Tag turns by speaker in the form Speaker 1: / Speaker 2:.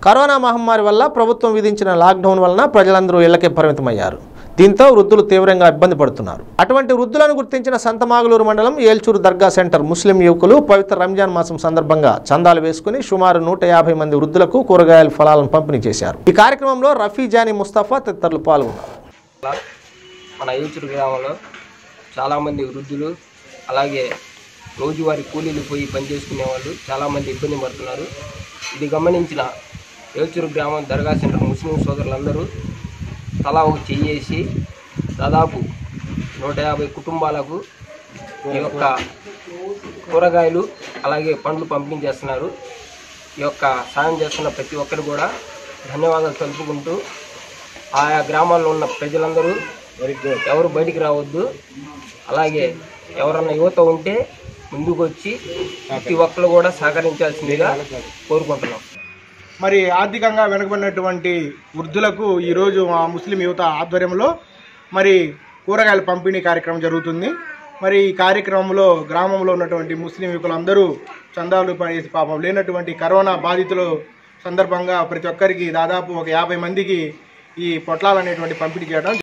Speaker 1: Corona మహమ్మారి వల్ల ప్రభుత్వం విధించిన లాక్డౌన్ వలన ప్రజలందరూ ఇళ్లకే పరిమితమయ్యారు. దీంతో వృద్ధులు తీవ్రంగా ఇబ్బంది పడుతున్నారు. అటువంటి వృద్ధులను గుర్తించిన సంతమాగులూరు మండలం ఏల్చూరు దర్గా సెంటర్ ముస్లిం యువకులు పవిత్ర రంజాన్ మాసం సందర్భంగా చందాలు వేసుకుని సుమారు 150 మంది వృద్ధులకు కూరగాయల ఫలాలను పంపిణీ చేశారు. ఈ కార్యక్రమంలో రఫీ జానీ ముస్తఫా తదితరులు పాల్గొన్నారు.
Speaker 2: మన ఏల్చూరు గ్రామంలో చాలామంది వృద్ధులు అలాగే రోజువారీ కూలీలు పోయి పనిచేసుకునే వాళ్ళు చాలామంది ఇబ్బంది పడుతున్నారు. ఇది గమనించిన ఏల్చూరు గ్రామం దర్గా సెంటర్ ముస్లిం సోదరులందరూ తలా ఒక చెయ్యేసి దాదాపు 150 కుటుంబాలకు ఈ యొక్క కూరగాయలు అలాగే పండ్లు పంపిణీ చేస్తున్నారు. ఈ యొక్క సాయం చేస్తున్న ప్రతి ఒక్కరు కూడా ధన్యవాదాలు తెలుపుకుంటూ ఆయా గ్రామాల్లో ఉన్న ప్రజలందరూ ఎవరు బయటికి రావద్దు, అలాగే ఎవరన్నా యువత ఉంటే ముందుకు వచ్చి ప్రతి ఒక్కరు కూడా సహకరించాల్సిందిగా కోరుకుంటున్నాం.
Speaker 3: మరి ఆర్థికంగా వెనుకబడినటువంటి వృద్ధులకు ఈరోజు మా ముస్లిం యువత ఆధ్వర్యంలో మరి కూరగాయల పంపిణీ కార్యక్రమం జరుగుతుంది. మరి ఈ కార్యక్రమంలో గ్రామంలో ఉన్నటువంటి ముస్లిం యువకులందరూ చందాలు పడేసి పాపం లేనటువంటి కరోనా బాధితుల సందర్భంగా ప్రతి ఒక్కరికి దాదాపు ఒక 50 మందికి ఈ పొట్లాలు అనేటువంటి పంపిణీ చేయడం